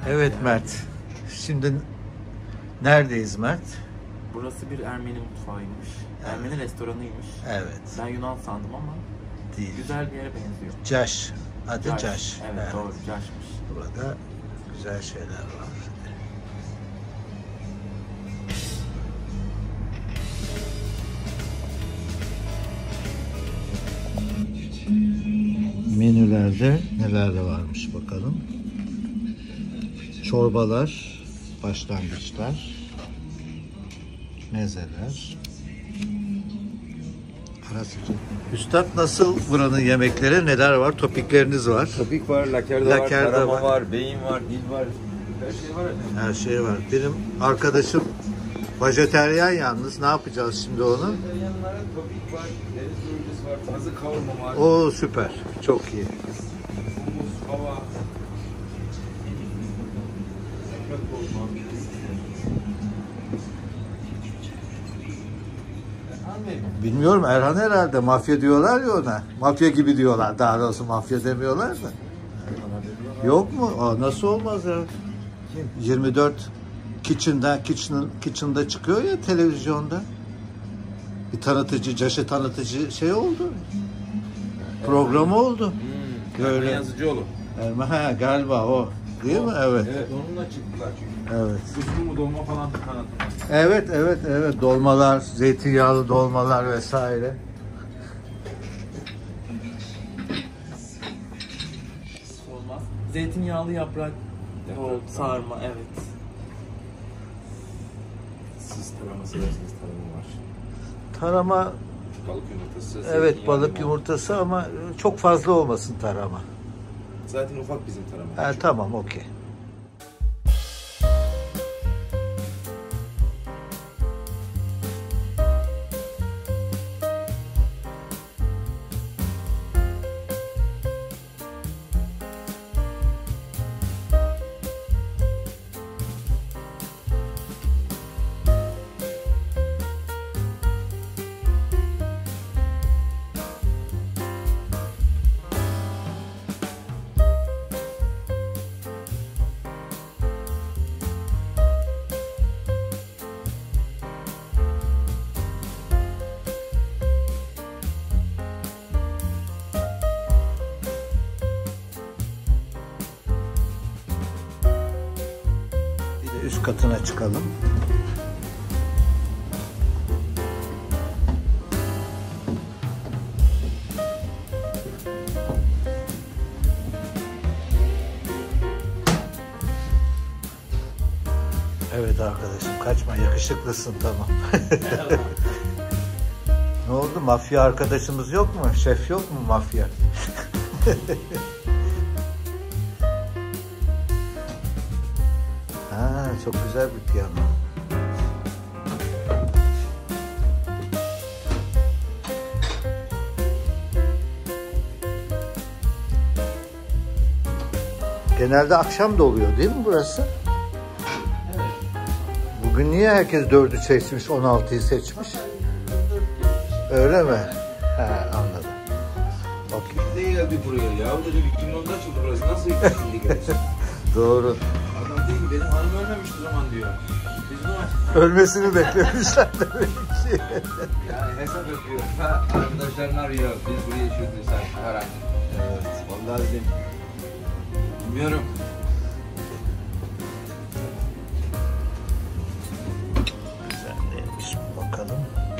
Evet Mert. Şimdi neredeyiz Mert? Burası bir Ermeni mutfağıymış. Evet. Ermeni restoranıymış. Evet. Ben Yunan sandım ama değil. Güzel bir yere benziyor. Caş. Adı Caş. Evet, doğru. Caş'mış. Burada güzel şeyler var. Menülerde neler de varmış bakalım. Çorbalar, başlangıçlar, mezeler. Üstad, nasıl buranın yemekleri, neler var? Topikleriniz var. Topik var, lakerda var, tarama var, beyin var, dil var. Her şey var efendim. Her şey var. Benim arkadaşım vejeteryan yalnız. Ne yapacağız şimdi onu? Vejeteryanlara topik var, deniz börülcesi var, pazı kavurma var. Oo, süper. Çok iyi. Humus, hava. Ekmek bozma. Bilmiyorum, Erhan herhalde mafya diyorlar ya ona. Mafya gibi diyorlar. Daha doğrusu mafya demiyorlar da. Yok mu? Aa, nasıl olmaz ya? 24 Kitchen'da çıkıyor ya televizyonda. Bir tanıtıcı, Caş'ı tanıtıcı şey oldu. Programı oldu. Böyle Yazıcıoğlu. Ha, galiba o. Değil mi? Evet. Evet, onunla çıktılar çünkü. Evet. Kuşlu mu dolma falan tanıttılar. Evet. Dolmalar, zeytinyağlı dolmalar vesaire. Olmaz. Zeytinyağlı yaprak sarma, evet. Sis taraması ve sis tarımı var. Tarama, Balık yumurtası. evet, balık yumurtası ama çok fazla olmasın tarama. Zaten ufak bizim tarama. Tamam, okey. Üst katına çıkalım. Evet arkadaşım, kaçma, yakışıklısın, tamam. Ne oldu? Mafya arkadaşımız yok mu? Şef yok mu mafya? Ha, çok güzel bir piyano. Genelde akşam da oluyor değil mi burası? Evet. Bugün niye herkes 4'ü seçmiş, 16'yı seçmiş? Öyle mi? Ha, anladım. Okay. Biz de geldik buraya ya. Dedi 2010'da açıldı burası. Nasıl şimdi gelsin? Doğru. Adam değil ki benim hanım ölmemişti o zaman diyor. Biz bunu açtık. Ölmesini beklemişler demek ki. Yani hesap yapıyor. Arkadaşlarını arıyor. Biz buraya yaşıyorduk sen paran. Evet. Vallahi dedim. Bilmiyorum. Güzel neymiş bakalım.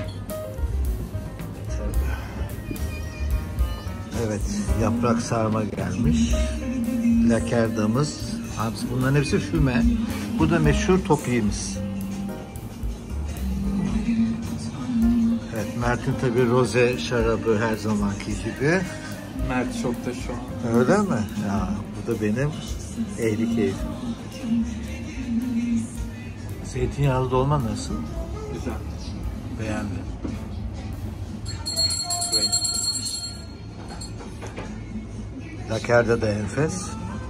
Evet, yaprak sarma gelmiş. Lakerdamız. Bunların hepsi füme. Bu da meşhur topiğimiz. Evet, Mert'in tabii roze şarabı her zamanki gibi. Mert şokta şu an. Öyle mi? Ya, bu da benim ehli keyfim. Zeytinyağlı dolma nasıl? Güzel. Beğendim. Lakerda da enfes.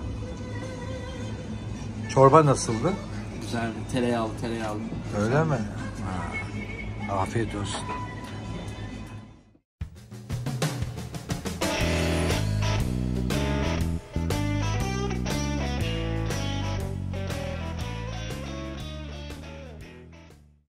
Çorba nasıldı? Güzeldi. Tereyağlı. Öyle mi? Ha. Afiyet olsun.